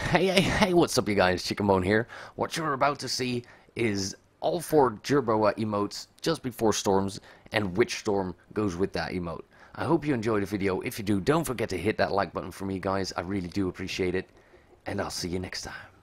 Hey, what's up you guys, Chickamone here. What you're about to see is all 4 Jerboa emotes just before storms and which storm goes with that emote. I hope you enjoyed the video. If you do, don't forget to hit that like button for me guys, I really do appreciate it. And I'll see you next time.